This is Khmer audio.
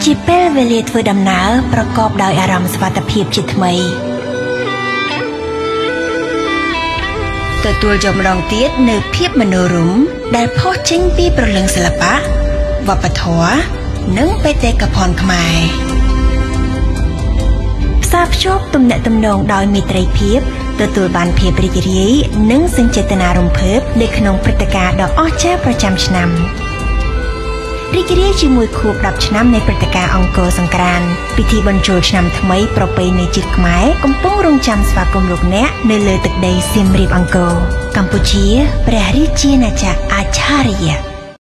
ជាពេលវេលាធ្វើដំណើរប្រកបដោយអារម្មណ៍សុវត្ថិភាពជាថ្មីទទួលយកម្ដងទៀតនៅភាពមនោរម្យដែលផុសចេញពីព្រលឹងសិល្បៈវប្បធម៌និងបេតិកភណ្ឌខ្មែរផ្សារភ្ជាប់ទំនាក់ទំនងដោយមេត្រីភាពទទួលបានភាពរីករាយនិងសញ្ចេតនារំភើបនៅក្នុងព្រឹត្តិការណ៍ដ៏អស្ចារ្យប្រចាំឆ្នាំរីករាយជាមួយខួប10ឆ្នាំនៃព្រឹត្តិការណ៍អង្គរសង្ក្រាន្តពិធីបញ្ចូលឆ្នាំថ្មីប្រពៃណីជាតិខ្មែរកំពុងរង់ចាំស្វាគមន៍លោកអ្នកនៅលើទឹកដីសៀមរាបអង្គរកម្ពុជាព្រះរាជាណាចក្រអាចារ្យ